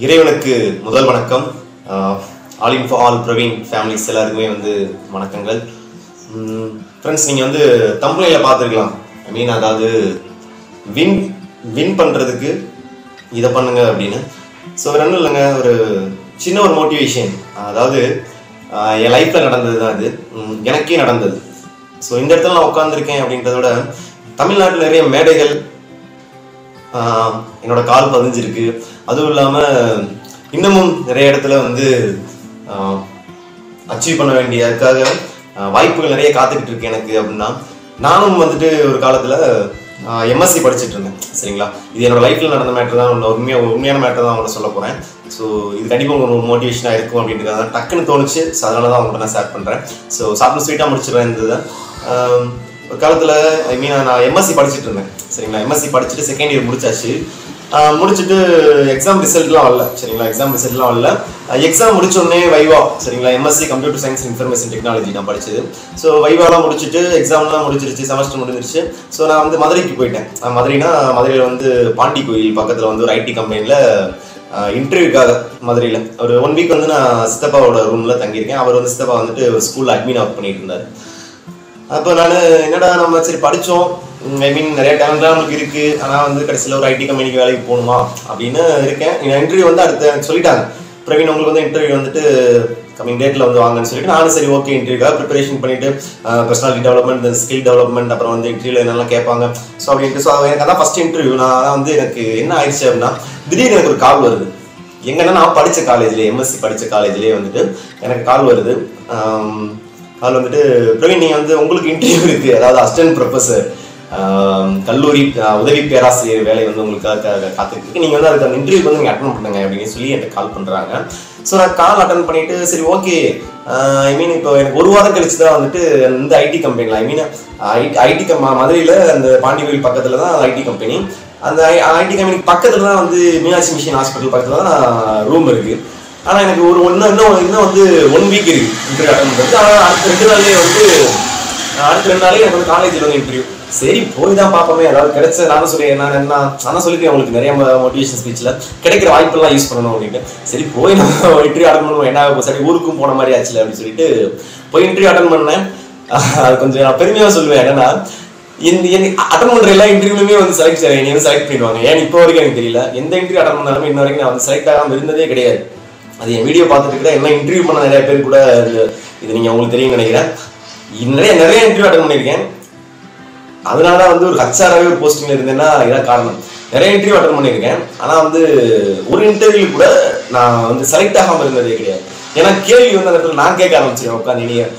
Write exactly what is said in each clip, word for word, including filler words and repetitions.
இறைவனுக்கு முதல் வணக்கம். All info all Praveen families எல்லாருக்குமே வந்து வணக்கங்கள். ஃப்ரெண்ட்ஸ், நீங்கள் வந்து தம்புலையில் பார்த்துருக்கலாம். ஐ மீன் அதாவது வின் வின் பண்ணுறதுக்கு இதை பண்ணுங்க அப்படின்னு. ஸோ ரெண்டும் இல்லைங்க, ஒரு சின்ன ஒரு மோட்டிவேஷன். அதாவது என் லைஃப்பில் நடந்தது தான் இது, எனக்கே நடந்தது. ஸோ இந்த இடத்துல நான் உட்காந்துருக்கேன் அப்படின்றத விட தமிழ்நாட்டில் நிறைய மேடைகள் என்னோட கால் பதிஞ்சிருக்கு. அதுவும் இல்லாமல் இன்னமும் நிறைய இடத்துல வந்து அச்சீவ் பண்ண வேண்டியதுக்காக வாய்ப்புகள் நிறைய காத்துக்கிட்டு இருக்கு எனக்கு. அப்படின்னா நானும் வந்துட்டு ஒரு காலத்தில் எம்எஸ்சி படிச்சுட்டு இருந்தேன். சரிங்களா, இது என்னோட லைஃப்பில் நடந்த மேட்டர் தான், உண்மையாக உண்மையான மேட்டர் தான் அவங்கள்ட்ட சொல்ல போகிறேன். ஸோ இது கண்டிப்பாக ஒரு மோட்டிவேஷனாக இருக்கும் அப்படின்றத டக்குன்னு தோணுச்சு. ஸோ அதனால தான் அவங்கள்ட்ட நான் ஷேர் பண்ணுறேன். ஸோ சாப்பிட்டு ஸ்வீட்டாக முடிச்சிடுறேன். இருந்தது ஒரு காலத்தில் ஐ மீன் நான் எம்எஸ்சி படிச்சுட்டு இருந்தேன். சரிங்களா, எம்எஸ்சி படிச்சுட்டு செகண்ட் இயர் முடிச்சாச்சு. முடிச்சுட்டு எக்ஸாம் ரிசல்ட்லாம் வரல. சரிங்களா, எக்ஸாம் ரிசல்ட்லாம் வரல. எக்ஸாம் முடிச்சோடனே வைவா, சரிங்களா, MSc computer science information technology நான் படிச்சது. ஸோ வைவாலாம் முடிச்சுட்டு எக்ஸாம்லாம் முடிச்சிருச்சு, செமஸ்டர் முடிஞ்சிருச்சு. ஸோ நான் வந்து மதுரைக்கு போயிட்டேன். மதுரைனா மதுரையில் வந்து பாண்டி கோயில் பக்கத்தில் வந்து ஒரு ஐடி கம்பெனியில் இன்டர்வியூக்காக மதுரையில் ஒரு ஒன் வீக் வந்து நான் சித்தப்பாவோட ரூமில் தங்கியிருக்கேன். அவர் வந்து சித்தப்பா வந்துட்டு ஒரு ஸ்கூலில் அட்மின் ஒர்க் பண்ணிட்டு இருந்தார். அப்போ நான் என்னடா நம்ம சரி படித்தோம், ஐ மீன் நிறைய டேலண்ட்லாம் நமக்கு இருக்குது, ஆனால் வந்து கடைசியில் ஒரு ஐடி கம்பெனிக்கு வேலைக்கு போகணுமா அப்படின்னு இருக்கேன். இன்டர்வியூ வந்து அடுத்து எனக்கு சொல்லிட்டாங்க, பிரவீன் உங்களுக்கு வந்து இன்டர்வியூ வந்துட்டு கம்மிங் டேட்டில் வந்து வாங்கன்னு சொல்லிட்டு நானும் சரி ஓகே இன்டர்வியூக்காக ப்ரிப்பரேஷன் பண்ணிவிட்டு பர்சனாலிட்டி டெவலப்மெண்ட், ஸ்கில் டெவலப்மெண்ட், அப்புறம் வந்து இன்டர்வியூவில் என்னெல்லாம் கேட்பாங்க ஸோ அப்படின்ட்டு. ஸோ எனக்கு அதான் ஃபஸ்ட் இன்டர்வியூ. நான் வந்து எனக்கு என்ன ஆயிடுச்சு அப்படின்னா, திடீர்னு எனக்கு ஒரு கால் வருது. எங்கன்னா நான் படித்த காலேஜ்லேயே, எம்எஸ்சி படித்த காலேஜ்லேயே வந்துட்டு எனக்கு கால் வருது. கால் வந்துட்டு பிரவீன் நீங்கள் வந்து உங்களுக்கு இன்டர்வியூ இருக்குது, அதாவது அசிஸ்டன்ட் ப்ரொஃபஸர் கல்லூரி உதவி பேராசிரியர் வேலை வந்து உங்களுக்காக காத்துருக்கு, நீங்கள் வந்து அதுக்கு அந்த இன்டர்வியூ வந்து நீங்கள் அட்டன் பண்ணுங்க அப்படின்னு சொல்லி எனக்கு கால் பண்ணுறாங்க. ஸோ நான் கால் அட்டன் பண்ணிட்டு சரி ஓகே, ஐ மீன் இப்போ எனக்கு ஒரு வாரம் கழிச்சு தான் வந்துட்டு இந்த ஐடி கம்பெனியில், ஐ மீன் ஐடி ஐடி கம் மதுரையில் அந்த பாண்டி கோயில் பக்கத்தில் தான் ஐடி கம்பெனி. அந்த ஐடி கம்பெனிக்கு பக்கத்தில் தான் வந்து மீனாட்சி மிஷன் ஹாஸ்பிட்டல் பக்கத்தில் தான் ரூம் இருக்குது. ஆனால் எனக்கு ஒரு ஒன்று இன்னும் இன்னும் வந்து ஒன் வீக் இருக்குது இன்டர்வியூ அட்டன் பண்ணுறது. ஆனால் அடுத்த ரெண்டு நாள்லேயே வந்து அடுத்த ரெண்டு நாளே எனக்கு வந்து காலேஜில் வந்து இன்டர்வியூ. சரி போய் தான் பார்ப்போமே, அதாவது கிடைச்ச நானும் சொல்லி நான் என்ன நான் சொல்லியிருக்கேன் உங்களுக்கு நிறைய மோட்டிவேஷன் ஸ்பீச்சில் கிடைக்கிற வாய்ப்பெல்லாம் யூஸ் பண்ணணும் அப்படின்ட்டு. சரி போய் நான் இன்டர்வியூ அட்டன் பண்ணுவோம், என்ன சரி ஊருக்கும் போன மாதிரி ஆச்சுல அப்படின்னு சொல்லிட்டு போய் இன்டர்வியூ அட்டன் பண்ணேன். அது கொஞ்சம் நான் பெருமையாக சொல்லுவேன். என்னன்னா இந்த அட்டன் பண்ணுற எல்லா இன்டர்வியூலுமே வந்து செலக்ட் செய்ய என்னை வந்து செலக்ட் பண்ணிடுவாங்க. ஏன் இப்போ வரைக்கும் எனக்கு தெரியல. எந்த இன்டர்வியூ அட்டன் பண்ணாலுமே இன்ன வரைக்கும் நான் வந்து செலக்ட் ஆகாமல் இருந்ததே கிடையாது. அது என் வீடியோ பார்த்துட்டு இருக்கிற என்ன இன்டர்வியூ பண்ண நிறைய பேர் கூட இது நீங்கள் உங்களுக்கு தெரியும் நினைக்கிறேன். நிறைய நிறைய இன்டர்வியூ அட்டன் பண்ணியிருக்கேன். அதனால தான் வந்து ஒரு ஹச்ஆராகவே ஒரு போஸ்டிங்கில் இருந்தேன்னா இதான் காரணம். நிறைய இன்டர்வியூ அட்டன் பண்ணியிருக்கேன், ஆனால் வந்து ஒரு இன்டர்வியூ கூட நான் வந்து செலக்ட் ஆகாமல் இருந்ததே கிடையாது. ஏன்னா கேள்வி வந்து அந்த இடத்துல நான் கேட்க ஆரம்பிச்சிருக்கேன் உட்காந்து, நீங்கள்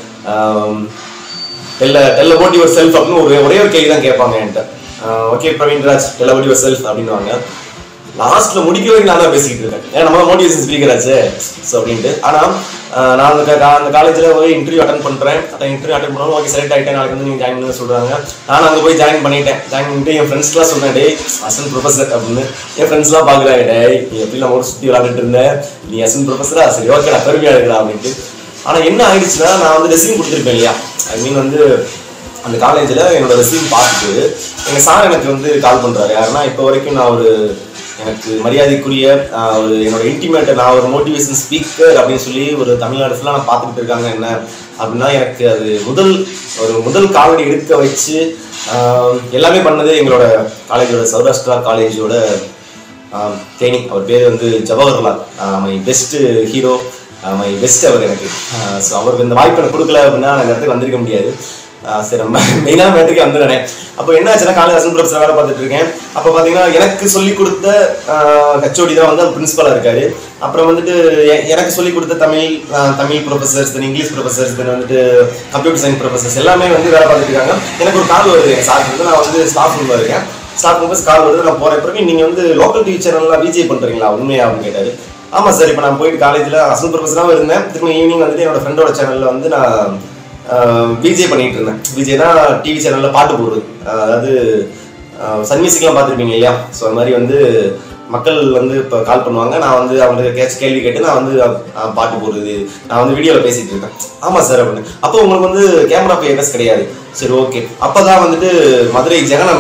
tell tell about yourself அப்படின்னு ஒரு ஒரே ஒரு கேள்வி தான் கேட்பாங்க என்கிட்ட. Okay Praveenraj tell about yourself அப்படின்னுவாங்க. லாஸ்ட்ல முடிக்க வரைக்கும் நான் தான் பேசிக்கிட்டு இருக்கேன், ஏன்னா நம்ம மோட்டிவேஷன் ஸ்பீக்கர் ஆச்சு ஸோ அப்படின்ட்டு. ஆனால் நான் அந்த அந்த காலேஜில் போய் இன்டர்வியூ அட்டன் பண்ணுறேன். அந்த இன்டர்வியூ அட்டன் பண்ணாலும் ஓகே செலக்ட் ஆகிட்டேன், நாளைக்கு வந்து நீங்கள் ஜாயின் பண்ண சொல்கிறாங்க. நான் அங்கே போய் ஜாயின் பண்ணிட்டேன். ஜாயின் பண்ணிட்டு என் ஃப்ரெண்ட்ஸ்லாம் சொன்னேன், டே அசிஸ்டன்ட் ப்ரொஃபஸர் அப்படின்னு. என் ஃப்ரெண்ட்ஸ்லாம் பார்க்குறாங்க, டே நீ எப்படி நம்ம ஒரு சுற்றி விளாண்டுட்டு இருந்தேன், நீ அசிஸ்டன்ட் ப்ரொஃபஸரா, சரி ஓகே நான் பெருமையாக இருக்கிறேன் அப்படின்ட்டு. ஆனால் என்ன ஆயிடுச்சுன்னா, நான் வந்து ரெஸ்யூம் கொடுத்துருப்பேன் இல்லையா, ஐ மீன் வந்து அந்த காலேஜில் என்னோட ரெஸ்யூம் பார்த்துட்டு எங்கள் சார் எனக்கு வந்து கால் பண்ணுறாரு. யாருன்னா இப்போ வரைக்கும் நான் ஒரு எனக்கு மரியாதைக்குரிய ஒரு என்னோட இன்டிமேட்டை, நான் ஒரு மோட்டிவேஷன் ஸ்பீக்கர் அப்படின்னு சொல்லி ஒரு தமிழ்நாடு ஃபுல்லாக நான் பார்த்துக்கிட்டு இருக்காங்க. என்ன அப்படின்னா எனக்கு அது முதல் ஒரு முதல் காலடி எடுக்க வச்சு எல்லாமே பண்ணது எங்களோட காலேஜோட சௌராஷ்டிரா காலேஜோட தேனி, அவர் பேர் வந்து Jawaharlal, my best hero, my best அவர் எனக்கு. ஸோ அவருக்கு இந்த வாய்ப்பு எனக்கு கொடுக்கல அப்படின்னா நான் இந்த இடத்துக்கு வந்திருக்க முடியாது. சரி நம்ம மெயினான மேட்டுக்கு வந்துடுறேன். அப்போ என்ன ஆச்சுன்னா, காலேஜ் அசிஸ்டன்ட் ப்ரொஃபஸர் வேலை பார்த்துட்டு இருக்கேன். அப்போ பார்த்தீங்கன்னா எனக்கு சொல்லிக் கொடுத்த ஹெச்ஓடி தான் வந்து பிரின்சிபலாக இருக்காரு. அப்புறம் வந்துட்டு எனக்கு சொல்லிக் கொடுத்த Tamil Tamil professors, then English professors, then வந்துட்டு கம்ப்யூட்டர் சயின்ஸ் ப்ரொஃபஸர்ஸ் எல்லாமே வந்து வேலை பார்த்துட்டு இருக்காங்க. எனக்கு ஒரு கால் வருது என் சார் வந்து, நான் வந்து ஸ்டாஃப் ரூமில் இருக்கேன். ஸ்டாஃப் ரூம் கால் வருது, நான் போகிற பிறகு நீங்கள் வந்து லோக்கல் டிவி சேனல்லாம் விஜய் பண்ணுறீங்களா உண்மையா அப்படின்னு கேட்டார். ஆமாம் சார், இப்போ நான் போயிட்டு காலேஜில் அசிஸ்டன்ட் ப்ரொஃபஸராகவும் இருந்தேன். திரும்ப ஈவினிங் வந்துட்டு என்னோட ஃப்ரெண்டோட சேனலில் வந்து நான் விஜே பண்ணிட்டு இருந்தேன். விஜய்னா டிவி சேனலில் பாட்டு போடுறது, அதாவது சன் மியூசிக்லாம் பார்த்துருப்பீங்க இல்லையா. ஸோ அது மாதிரி வந்து மக்கள் வந்து இப்போ கால் பண்ணுவாங்க, நான் வந்து அவங்களுக்கு கேட்ச் கேள்வி கேட்டு நான் வந்து பாட்டு போடுறது, நான் வந்து வீடியோவில் பேசிகிட்டு இருக்கேன். ஆமாம் சார் அப்படின்னு. அப்போ உங்களுக்கு வந்து கேமரா பேரஸ் கிடையாது. சரி ஓகே. அப்போ தான் வந்துட்டு மதுரை ஜெகனண்ணா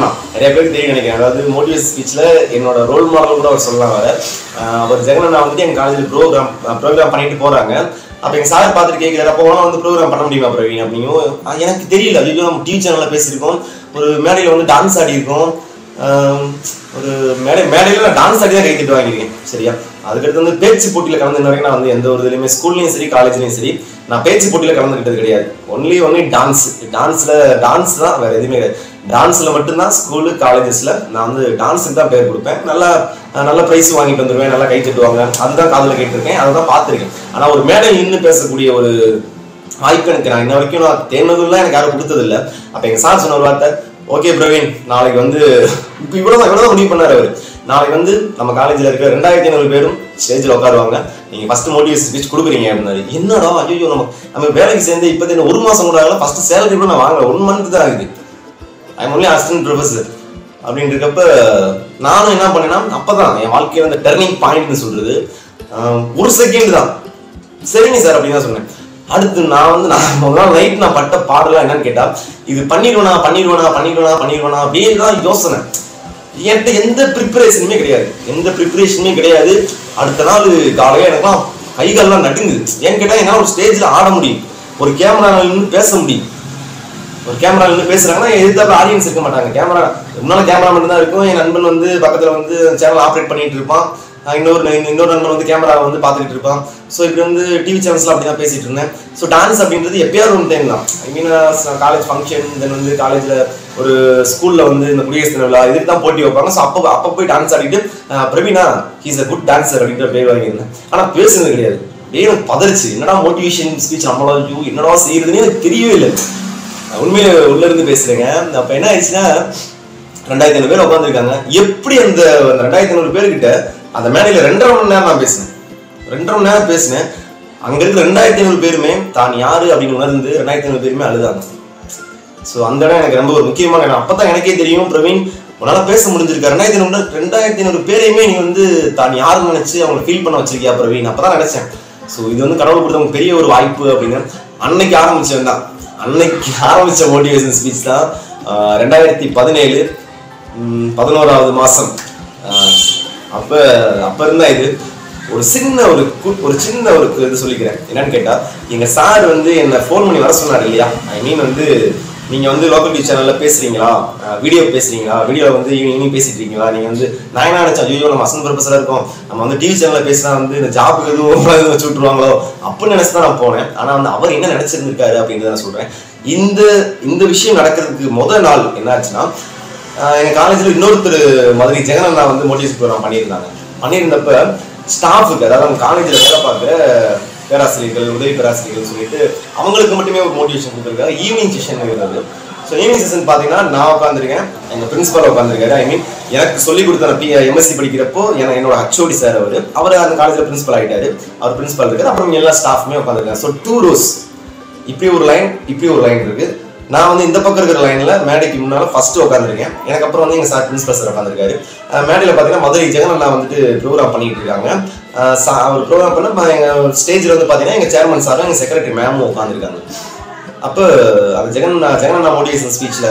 நிறைய பேருக்கு தெரியும் நினைக்கிறேன். அதாவது மோட்டிவேஷன் ஸ்பீச்சில் என்னோட ரோல் மாடல் கூட அவர் சொல்லலாம். அவர் அவர் ஜெகன் நான் வந்துட்டு எங்கள் காலேஜில் ப்ரோக்ராம் ப்ரோக்ராம் பண்ணிட்டு போகிறாங்க. அப்போ எங்கள் சார் பார்த்துட்டு கேட்குறாரு, அப்போ வந்து ப்ரோக்ராம் பண்ண முடியுமா பிரவீன் அப்படிங்கும். எனக்கு தெரியல, ஐயோ நம்ம டிவி சேனலில் பேசியிருக்கோம், ஒரு மேடையில் வந்து டான்ஸ் ஆடி இருக்கோம், ஒரு மேடை மேடையில் நான் டான்ஸ் ஆடி தான் கை தட்டு வாங்கியிருக்கேன். சரியா, அதுக்கடுத்து வந்து பேச்சு போட்டியில் கலந்து வரைக்கும் நான் வந்து எந்த ஒரு இதுலையுமே ஸ்கூல்லையும் சரி காலேஜ்லையும் சரி நான் பேச்சு போட்டியில் கலந்துக்கிட்டது கிடையாது. ஒன்லி ஒன்லி டான்ஸ் டான்ஸில் டான்ஸ் தான், வேறு எதுவுமே கிடையாது. டான்ஸில் மட்டும்தான் ஸ்கூலு காலேஜஸில் நான் வந்து டான்ஸுக்கு தான் பேர் கொடுப்பேன். நல்லா நல்ல ப்ரைஸ் வாங்கிட்டு வந்துடுவேன், நல்லா கை தட்டுவாங்க, அதுதான் காதில் கேட்டிருக்கேன், அதை தான் பார்த்துருக்கேன். ஆனால் ஒரு மேடை நின்று பேசக்கூடிய ஒரு வாய்ப்பு எனக்கு நான் இன்ன வரைக்கும் நான் தேர்ந்ததுலாம் எனக்கு யாரும் கொடுத்ததில்லை. அப்போ எங்கள் சார் சொன்ன ஒரு வார்த்தை, ஓகே பிரவீன் நாளைக்கு வந்து இப்போ இவ்வளோதான் இவ்வளோதான் முடிவு பண்ணார் அவர். நாளைக்கு வந்து நம்ம காலேஜில் இருக்கிற ரெண்டாயிரத்தி ஐநூறு பேரும் ஸ்டேஜில் உட்காருவாங்க, நீங்கள் ஃபஸ்ட்டு மோட்டிவேஷன் ஸ்பீச் கொடுக்குறீங்க அப்படின்னாரு. என்னடா ஐயோ நம்ம நம்ம வேலைக்கு சேர்ந்து இப்போ ஒரு மாதம் கூட ஆகல, ஃபஸ்ட்டு சேலரி கூட நான் வாங்கல, ஒன் மந்த் தான் ஆகுது, I am only assistant professor அப்படின்னு இருக்கப்ப நானும் என்ன பண்ணேன்னா, அப்போ தான் என் வாழ்க்கையில் அந்த டர்னிங் பாயிண்ட்னு சொல்கிறது ஒரு செகண்ட் தான். சரிங்க சார் அப்படின்னு தான் சொன்னேன். அடுத்து நான் வந்து நான் முதல் நாள் நைட் நான் பட்ட பாடலாம் என்னன்னு கேட்டால், இது பண்ணிடுவேனா பண்ணிடுவேனா பண்ணிடுவேனா பண்ணிடுவேனா அப்படின்னு தான் யோசனை. என்கிட்ட எந்த ப்ரிப்பரேஷனுமே கிடையாது, எந்த ப்ரிப்பரேஷனுமே கிடையாது. அடுத்த நாள் காலையில் எனக்குலாம் கைகாலெலாம் நடுங்குது. ஏன்னு கேட்டால் என்னால் ஒரு ஸ்டேஜில் ஆட முடியும், ஒரு கேமரா நின்று பேச முடியும். ஒரு கேமரா நின்று பேசுகிறாங்கன்னா எதிர்த்தாப்புல ஆடியன்ஸ் இருக்க மாட்டாங்க, கேமரா முன்னால் கேமரா மட்டும் தான் இருக்கும். என் நண்பன் வந்து பக்கத்தில் வந்து சேனல் ஆப்ரேட் பண்ணிட்டு இருப்பான், இன்னொரு இன்னொரு நண்பன் வந்து கேமரா வந்து பார்த்துக்கிட்டு இருப்பான். ஸோ இப்படி வந்து டிவி சேனல்ஸ்லாம் அப்படி தான் பேசிகிட்டு இருந்தேன். ஸோ டான்ஸ் அப்படின்றது எப்பயாவது ஒன் டைம் தான். ஐ மீன் காலேஜ் ஃபங்க்ஷன், தென் வந்து காலேஜில் ஒரு ஸ்கூலில் வந்து இந்த குடியரசு தின விழா இதுக்கு தான் போட்டி வைப்பாங்க. ஸோ அப்போ அப்போ போய் டான்ஸ் ஆடிட்டு பிரவீனா ஹீஸ் அ குட் டான்ஸர் அப்படின்ற பேர் வாங்கியிருந்தேன். ஆனால் பேசுனது கிடையாது. வேணும் பதறிச்சு, என்னடா மோட்டிவேஷன் ஸ்பீச் நம்மளோட யூ என்னடா செய்யறதுன்னு எனக்கு தெரியவே இல்லை. உண்மையில உள்ள இருந்து பேசுறேங்க. அப்போ என்ன ஆயிடுச்சுன்னா, ரெண்டாயிரத்தி ஐநூறு பேர் உட்காந்துருக்காங்க. எப்படி அந்த ரெண்டாயிரத்தி ஐநூறு பேர்கிட்ட அந்த மேடையில் ரெண்டரை மணி நேரம் நான் பேசினேன், ரெண்டரை மணி நேரம் பேசினேன். அங்க இருக்கிற ரெண்டாயிரத்தி ஐநூறு பேருமே தான் யாரு அப்படின்னு உணர்ந்து ரெண்டாயிரத்தி ஐநூறு பேருமே அழுதாங்க. ஸோ அந்த இடம் எனக்கு ரொம்ப ஒரு முக்கியமான இடம். அப்பதான் எனக்கே தெரியும், பிரவீன் உன்னால பேச முடிஞ்சிருக்கா, ரெண்டாயிரத்தி ஐநூறு ரெண்டாயிரத்தி ஐநூறு பேரையுமே நீ வந்து தான் யாருன்னு நினைச்சு அவங்களை ஃபீல் பண்ண வச்சிருக்கியா பிரவீன். அப்பதான் நினைச்சேன், ஸோ இது வந்து கடவுள் கொடுத்த பெரிய ஒரு வாய்ப்பு அப்படின்னு. அன்னைக்கு ஆரம்பிச்சவன் தான், அன்னைக்கு ஆரம்பிச்ச மோட்டிவேஷன் ஸ்பீச் தான் ரெண்டாயிரத்தி பதினேழு பதினோராவது மாசம். அப்ப அப்ப இருந்தா இது ஒரு சின்ன ஒரு ஒரு சின்ன ஒரு இது சொல்லிக்கிறேன். என்னன்னு கேட்டா, எங்க சார் வந்து என்ன ஃபோன் பண்ணி வர சொன்னார் இல்லையா. ஐ மீன் வந்து நீங்க வந்து லோக்கல் டிவி சேனல்ல பேசுறீங்களா, வீடியோ பேசுறீங்களா, வீடியோ வந்து ஈவினிங் பேசிட்டு இருக்கீங்களா. நீங்க வந்து நான் என்ன நினைச்சேன், ஐயோ நம்ம அசன் பர்பஸா இருக்கோம், நம்ம வந்து டிவி சேனல்ல பேசினா வந்து இந்த ஜாபுக்கு எதுவும் வச்சு விட்டுருவாங்களோ அப்படின்னு நினைச்சுதான் நான் போனேன். ஆனா வந்து அவர் என்ன நினைச்சிருந்திருக்காரு அப்படின்றத நான் சொல்றேன். இந்த இந்த விஷயம் நடக்கிறதுக்கு முதல் நாள் என்ன ஆச்சுன்னா, எங்க காலேஜ்ல இன்னொருத்தர் மதுரை ஜெகன் அண்ணா வந்து மோட்டிவேஷன் ப்ரோக்ராம் பண்ணியிருந்தாங்க. பண்ணியிருந்தப்ப ஸ்டாஃபுக்கு, அதாவது அவங்க காலேஜில் வேலை பார்க்குற பேராசிரியர்கள், உதவி பேராசிரியர்கள் சொல்லிட்டு அவங்களுக்கு மட்டுமே ஒரு மோட்டிவேஷன் கொடுத்துருக்காங்க. ஈவினிங் செஷன் இருந்தது. ஸோ ஈவினிங் செஷன் பார்த்தீங்கன்னா நான் உட்காந்துருக்கேன், எங்கள் பிரின்சிபல் உட்காந்துருக்காரு. ஐ மீன் எனக்கு சொல்லிக் கொடுத்த பி எம்எஸ்சி படிக்கிறப்போ ஏன்னா என்னோட ஹச்ஓடி சார் அவர் அவர் அந்த காலேஜில் பிரின்சிபல் ஆகிட்டாரு, அவர் பிரின்சிபல் இருக்காரு. அப்புறம் எல்லா ஸ்டாஃப்மே உட்காந்துருக்காங்க. ஸோ டூ ரோஸ், இப்படி ஒரு லைன் இப்படி ஒரு லைன் இருக்கு. நான் வந்து இந்த பக்கம் இருக்கிற லைன்ல மேடைக்கு முன்னால ஃபர்ஸ்ட் உட்காந்துருக்கேன். எனக்கு அப்புறம் வந்து எங்க சார் பிரின்சிபல் சார் உட்காந்துருக்காரு. மேடையில பாத்தீங்கன்னா மதுரை ஜெகன் அண்ணா வந்துட்டு ப்ரோக்ராம் பண்ணிட்டு இருக்காங்க. அவர் ப்ரோக்ராம் பண்ண எங்க ஸ்டேஜ்ல வந்து பாத்தீங்கன்னா எங்க சேர்மன் சாரும் எங்க செக்ரட்டரி மேமும் உட்காந்துருக்காங்க. அப்போ அந்த ஜெகன் ஜெகன் அண்ணா மோட்டிவேஷன் ஸ்பீச்ல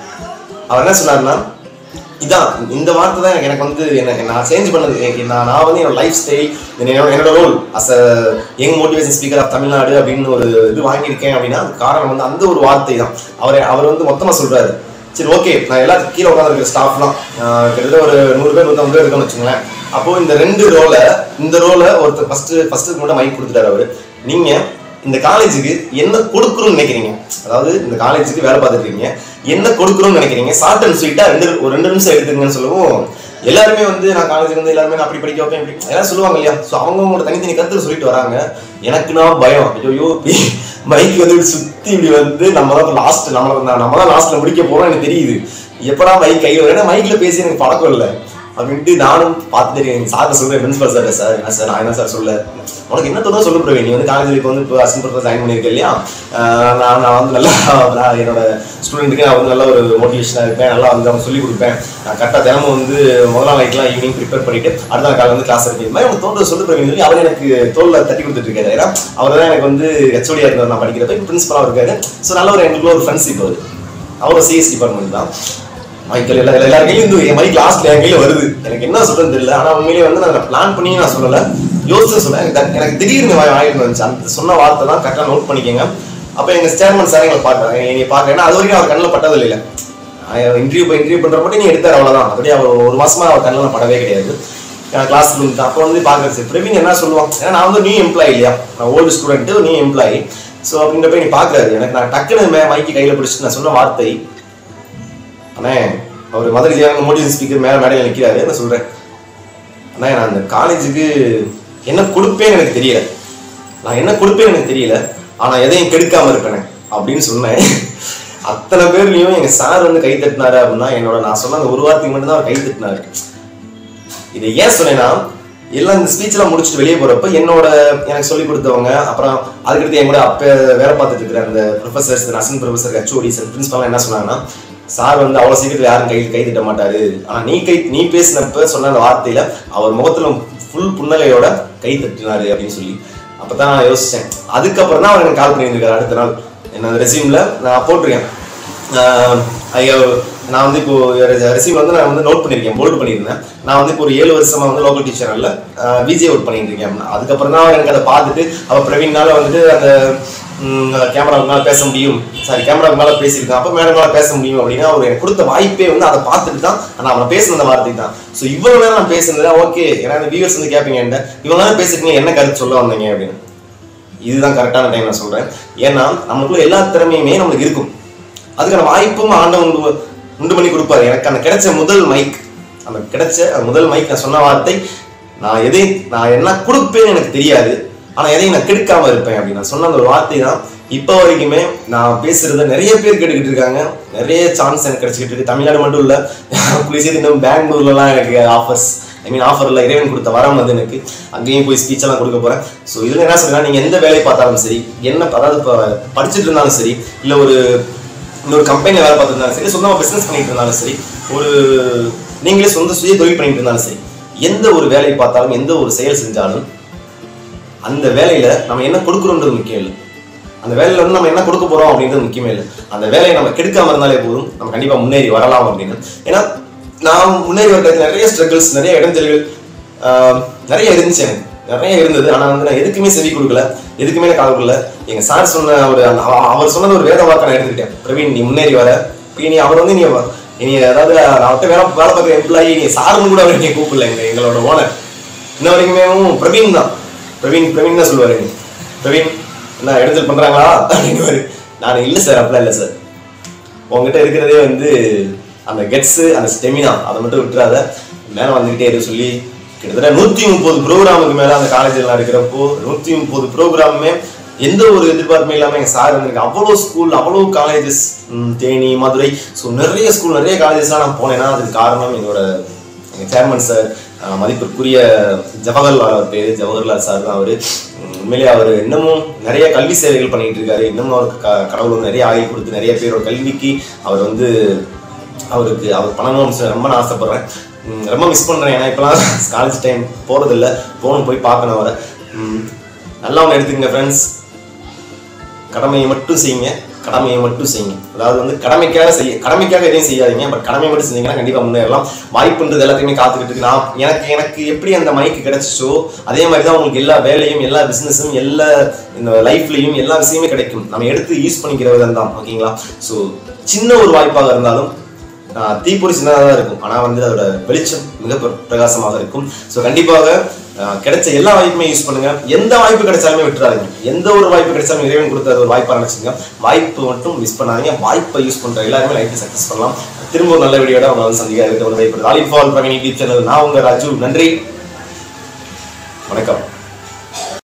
அவர் என்ன சொன்னாருன்னா, இதான் இந்த வார்த்தை தான் எனக்கு எனக்கு வந்து என்ன நான் சேஞ்ச் பண்ணது. நான் நான் வந்து என்னோட லைஃப் ஸ்டைல், என்னோட என்னோட role as a young motivation speaker of Tamil Nadu அப்படின்னு ஒரு இது வாங்கியிருக்கேன் அப்படின்னா காரணம் வந்து அந்த ஒரு வார்த்தை தான். அவரை அவர் வந்து மொத்தமாக சொல்றாரு. சரி ஓகே, நான் எல்லாத்துக்கும் கீழே உட்காந்துருக்கிற ஸ்டாஃப்லாம் கிட்டத்தட்ட ஒரு நூறு பேர் நூற்றம்பது பேர் இருக்குன்னு வச்சுங்களேன். அப்போ இந்த ரெண்டு ரோலை இந்த ரோலை ஒருத்தர் ஃபர்ஸ்ட் ஃபர்ஸ்ட் மட்டும் மைக் கொடுத்துட்டாரு அவரு. நீங்க இந்த காலேஜுக்கு என்ன கொடுக்குறோம்னு நினைக்கிறீங்க, அதாவது இந்த காலேஜுக்கு வேலை பார்த்துட்டு இருக்கீங்க, என்ன கொடுக்குறோம்னு நினைக்கிறீங்க, ஷார்ட் அண்ட் ஸ்வீட்டா ரெண்டு ஒரு ரெண்டு நிமிஷம் எடுத்துங்கன்னு சொல்லவும் எல்லாருமே வந்து நான் காலேஜுக்கு வந்து எல்லாருமே நான் அப்படி படிக்க வைப்பேன் இப்படி எல்லாம் சொல்லுவாங்க இல்லையா. ஸோ அவங்கவுங்களோட தனித்தனி கருத்துல சொல்லிட்டு வராங்க. எனக்கு நான் பயம், ஐயோ மைக் வந்து இப்படி சுத்தி இப்படி வந்து நம்ம தான் லாஸ்ட் நம்ம நம்ம தான் லாஸ்ட்ல முடிக்க போறோம் எனக்கு தெரியுது. எப்படா மைக் கையில் ஏன்னா மைக்ல பேசி எனக்கு பழக்கம் இல்லை அப்படின்ட்டு நானும் பார்த்துட்டு எங்க சார் சொல்றேன், பிரின்சிபல் சார் சார் என்ன சார் நான் என்ன சார் சொல்ல, உனக்கு என்ன தோணும் சொல்லு பிரவீன், நீ வந்து காலேஜுக்கு வந்து இப்போ அசிஸ்டன்ட் ஜாயின் பண்ணியிருக்கேன் இல்லையா, நான் நான் வந்து நல்லா நான் என்னோட ஸ்டூடெண்ட்டுக்கு நான் வந்து நல்ல ஒரு மோட்டிவேஷனாக இருப்பேன், நல்லா வந்து அவங்க சொல்லிக் கொடுப்பேன், நான் கரெக்டாக தினமும் வந்து முதலாம் நைட்லாம் ஈவினிங் ப்ரிப்பேர் பண்ணிட்டு அடுத்த நாள் காலை வந்து கிளாஸ் எடுப்பேன். இது மாதிரி உனக்கு தோன்ற சொல்லு பிரவீன் சொல்லி அவர் எனக்கு தோல்ல தட்டி கொடுத்துட்டு இருக்காரு. ஏன்னா அவர் தான் எனக்கு வந்து ஹெச்ஓடியா இருந்தார் நான் படிக்கிறப்ப, இப்போ பிரின்சிபலாக இருக்காரு. ஸோ நல்ல ஒரு எங்களுக்குள்ள ஒரு ஃப்ரெண்ட்ஷிப். அவர் அவர் சிஎஸ் டிபார்ட்மெண்ட் தான். மைக்கில் எல்லா எல்லாரும் கையிலும் இந்த மைக் லாஸ்ட்ல என் கையில வருது. எனக்கு என்ன சொல்றதுன்னு தெரியல. ஆனா உண்மையிலேயே வந்து நான் பிளான் பண்ணி நான் சொல்லலை, யோசிச்சு சொல்ல. எனக்கு திடீர்னு ஆயிட்டு வந்துச்சு. அந்த சொன்ன வார்த்தை தான் கரெக்டாக நோட் பண்ணிக்கோங்க. அப்போ எங்க சேர்மன் சார் எங்களை பார்க்குறாங்க, நீங்க பார்க்குறேன்னா அது வரைக்கும் அவர் கண்ணில் பட்டதில்லை. இல்லை இன்டர்வியூ போய் இன்டர்வியூ பண்ற மட்டும் நீ எடுத்தார், அவ்வளோதான். அப்படியே அவர் ஒரு மாசமா அவர் கண்ணில் படவே கிடையாது. கிளாஸ் ரூம் தான். அப்போ வந்து பார்க்குறது பிரவீன் என்ன சொல்லுவான், ஏன்னா நான் வந்து நியூ எம்ப்ளாயி இல்லையா, நான் old student new employee. So அப்படின்ற போய் நீ பார்க்குறாரு. எனக்கு நான் டக்குன்னு மே மைக்கு கையில் பிடிச்சிட்டு நான் சொன்ன வார்த்தை, அண்ணே அவர் மதுரை யங் மோட்டிவேஷன் ஸ்பீக்கர் மேலே மேடையில் நிற்கிறாரு. நான் சொல்கிறேன், அண்ணா நான் அந்த காலேஜுக்கு என்ன கொடுப்பேன்னு எனக்கு தெரியல, நான் என்ன கொடுப்பேன்னு எனக்கு தெரியல, ஆனால் எதையும் கெடுக்காமல் இருப்பேனே அப்படின்னு சொன்னேன். அத்தனை பேர்லையும் எங்கள் சார் வந்து கை தட்டினாரு அப்படின்னா என்னோட நான் சொன்ன அந்த ஒரு வார்த்தைக்கு மட்டும்தான் அவர் கை தட்டினாரு. இதை ஏன் சொன்னேன்னா, எல்லாம் இந்த ஸ்பீச்லாம் முடிச்சுட்டு வெளியே போகிறப்ப என்னோட எனக்கு சொல்லிக் கொடுத்தவங்க, அப்புறம் அதுக்கடுத்து என் கூட அப்போ வேலை பார்த்துட்டு இருக்கிற அந்த ப்ரொஃபசர்ஸ், அசிஸ்டன்ட் ப்ரொஃபசர், ஹெச்ஓடிஸ், பிரின்சிபல்லாம் என்ன சொன்னாங்கன்னா, சார் வந்து அவ்வளோ சீக்கிரத்தில் யாரும் கை கை திட்ட மாட்டாரு. ஆனால் நீ கை நீ பேசினப்ப சொன்ன அந்த வார்த்தையில அவர் முகத்துல ஃபுல் புன்னகையோட கை தட்டினாரு அப்படின்னு சொல்லி அப்போ தான் நான் யோசித்தேன். அதுக்கப்புறம் தான் அவர் எனக்கு கால் பண்ணியிருக்காரு. அடுத்த நாள் என்ன ரெசியூமில் நான் போட்டிருக்கேன். ஐயோ நான் வந்து இப்போ ரெசியூம் வந்து நான் வந்து நோட் பண்ணியிருக்கேன், போல்டு பண்ணியிருந்தேன். நான் வந்து இப்போ ஒரு ஏழு வருஷமா வந்து லோக்கல் டீச்சரில் விஜே ஒர்க் பண்ணிட்டு இருக்கேன். அதுக்கப்புறம் தான் எனக்கு அதை பார்த்துட்டு அவள் பிரவீன்னால வந்துட்டு அந்த கேமராவுக்கு மேலே பேச முடியும், சாரி கேமராவுக்கு மேலே பேசியிருக்கேன், அப்போ மேடம் மேலே பேச முடியும் அப்படின்னா அவர் எனக்கு கொடுத்த வாய்ப்பே வந்து அதை பார்த்துட்டு தான் நான் அவனை பேசுன அந்த வார்த்தை தான். ஸோ இவ்வளோ நேரம் நான் பேசுனது ஓகே, ஏன்னா அந்த வியூவர்ஸ் வந்து கேட்பீங்க என்ன இவ்வளோ நேரம் பேசிருக்கீங்க, என்ன கருத்து சொல்ல வந்தீங்க அப்படின்னு. இதுதான் கரெக்டான டைம் நான் சொல்கிறேன். ஏன்னா நமக்குள்ள எல்லா திறமையுமே நம்மளுக்கு இருக்கும், அதுக்கான வாய்ப்பும் ஆண்டவன் உண்டு பண்ணி கொடுப்பாரு. எனக்கு அந்த கிடைச்ச முதல் மைக், அந்த கிடைச்ச முதல் மைக் நான் சொன்ன வார்த்தை, நான் எதை நான் என்ன கொடுப்பேன்னு எனக்கு தெரியாது, ஆனால் எதையும் நான் கெடுக்காம இருப்பேன் அப்படின்னு நான் சொன்ன அந்த ஒரு வார்த்தை தான் இப்போ வரைக்குமே நான் பேசுறத நிறைய பேர் கேட்டுக்கிட்டு இருக்காங்க. நிறைய சான்ஸ் எனக்கு கிடைச்சிக்கிட்டு இருக்கு. தமிழ்நாடு மட்டும் இல்லை, குளிசேரி இன்னும் பெங்களூர்லாம் எனக்கு ஆஃபர்ஸ், ஐ மீன் ஆஃபரில் இறைவன் கொடுத்த வரம் வந்து எனக்கு அங்கேயும் போய் ஸ்பீச் எல்லாம் கொடுக்க போகிறேன். ஸோ இதில் என்ன சொல்றேன்னா, நீங்கள் எந்த வேலையை பார்த்தாலும் சரி, என்ன அதாவது இப்போ படிச்சுட்டு இருந்தாலும் சரி, இல்லை ஒரு இன்னொரு கம்பெனியில் வேலை பார்த்துருந்தாலும் சரி, சொந்தமாக பிஸ்னஸ் பண்ணிட்டு இருந்தாலும் சரி, ஒரு நீங்களே சொந்த சுய தொழில் பண்ணிட்டு இருந்தாலும் சரி, எந்த ஒரு வேலையை பார்த்தாலும் எந்த ஒரு செயல் செஞ்சாலும் அந்த வேலையில நம்ம என்ன கொடுக்குறோன்றது முக்கியம் இல்லை, அந்த வேலையில வந்து நம்ம என்ன கொடுக்க போறோம் அப்படின்றது முக்கியமே இல்லை. அந்த வேலையை நம்ம கெடுக்காம இருந்தாலே போதும், நம்ம கண்டிப்பா முன்னேறி வரலாம் அப்படின்னு. ஏன்னா நான் முன்னேறி வர்றதுக்கு நிறைய ஸ்ட்ரகிள்ஸ், நிறைய இடைஞ்சல்கள் நிறைய இருந்துச்சு, எனக்கு நிறைய இருந்தது. ஆனா வந்து நான் எதுக்குமே செவி கொடுக்கல, எதுக்குமே நான் கால் கொடுக்கல. எங்க சார் சொன்ன ஒரு அவர் சொன்னது ஒரு வேத வாக்க நான் எடுத்துக்கிட்டேன். பிரவீன் நீ முன்னேறி வர, நீ அவர் வந்து நீ நீ அதாவது அவர்கிட்ட வேலை வேலை பார்க்குற எம்ப்ளாயி, நீ சாருன்னு கூட அவர் நீ கூப்பிடல. எங்க எங்களோட ஓனர் இன்ன வரைக்குமே பிரவீன் தான், பிரவீன் பிரவீன் தான் சொல்லுவாரு. பிரவீன் என்ன இடைஞ்சல் பண்றாங்களா அப்படின்னு. நான் இல்லை சார், அப்படிலாம் இல்லை சார், உங்ககிட்ட இருக்கிறதே வந்து அந்த கெட்ஸு, அந்த ஸ்டெமினா, அதை மட்டும் விட்டுறாத, மேலே வந்துக்கிட்டே இரு சொல்லி கிட்டத்தட்ட நூற்றி முப்பது ப்ரோக்ராமுக்கு மேலே அந்த காலேஜெல்லாம் இருக்கிறப்போ நூற்றி முப்பது ப்ரோக்ராமுமே எந்த ஒரு எதிர்பார்ப்புமே இல்லாமல் எங்கள் சார் வந்து எனக்கு அவ்வளோ ஸ்கூல், அவ்வளோ காலேஜஸ், தேனி, மதுரை, ஸோ நிறைய ஸ்கூல், நிறைய காலேஜஸ்லாம் நான் போனேன்னா அதுக்கு காரணம் எங்களோட எங்கள் சேர்மன் சார், மதிப்பிற்குரிய ஜவஹர்லால் அவர் பேர், ஜவஹர்லால் சார் தான் அவர். உண்மையிலே அவர் இன்னமும் நிறைய கல்வி சேவைகள் பண்ணிட்டு இருக்காரு. இன்னமும் அவருக்கு க கடவுள் வந்து நிறைய ஆய்வு கொடுத்து நிறைய பேரோட கல்விக்கு அவர் வந்து அவருக்கு அவர் பண்ணணும்னு ரொம்ப நான் ஆசைப்படுறேன், ரொம்ப மிஸ் பண்ணுறேன். ஏன்னா இப்போலாம் காலேஜ் டைம் போகிறதில்ல, போகணும், போய் பார்க்கணும் அவரை. நல்லா ஒன்று எடுத்துக்கங்க ஃப்ரெண்ட்ஸ், கடமையை மட்டும் செய்யுங்க, கடமையை மட்டும் செய்யுங்க. அதாவது வந்து கடமைக்காக செய்ய கடமைக்காக எதையும் செய்யாதீங்க, பட் கடமை மட்டும் செஞ்சீங்கன்னா கண்டிப்பாக முன்னேறலாம். வாய்ப்புன்றது எல்லாத்தையுமே காத்துக்கிட்டு இருக்கு. நான் எனக்கு எனக்கு எப்படி அந்த மைக்கு கிடைச்சிச்சோ அதே மாதிரி தான் உங்களுக்கு எல்லா வேலையும், எல்லா பிஸ்னஸும், எல்லா இந்த லைஃப்லையும் எல்லா விஷயமே கிடைக்கும். நம்ம எடுத்து யூஸ் பண்ணிக்கிற விதம் தான், ஓகேங்களா? ஸோ சின்ன ஒரு வாய்ப்பாக இருந்தாலும் தீப்பொறி சின்னதாக தான் இருக்கும், ஆனால் வந்து அதோட வெளிச்சம் மிக பிரகாசமாக இருக்கும். ஸோ கண்டிப்பாக கிடைச்ச எல்லா வாய்ப்புமே யூஸ் பண்ணுங்க. எந்த வாய்ப்பு கிடைச்சாலுமே விட்டுறாதீங்க. எந்த ஒரு வாய்ப்பு கிடைச்சாலும் இறைவன் கொடுத்த ஒரு வாய்ப்பாக நினைச்சுங்க. வாய்ப்பு மட்டும் மிஸ் பண்ணாதீங்க. வாய்ப்பை யூஸ் பண்ற எல்லாருமே லைஃப் சக்சஸ் பண்ணலாம். திரும்ப ஒரு நல்ல வீடியோட உங்களை வந்து சந்திக்க இருக்கிற ஒரு வாய்ப்பு. All info all Praveen YouTube channel. நான் உங்க ராஜு. நன்றி, வணக்கம்.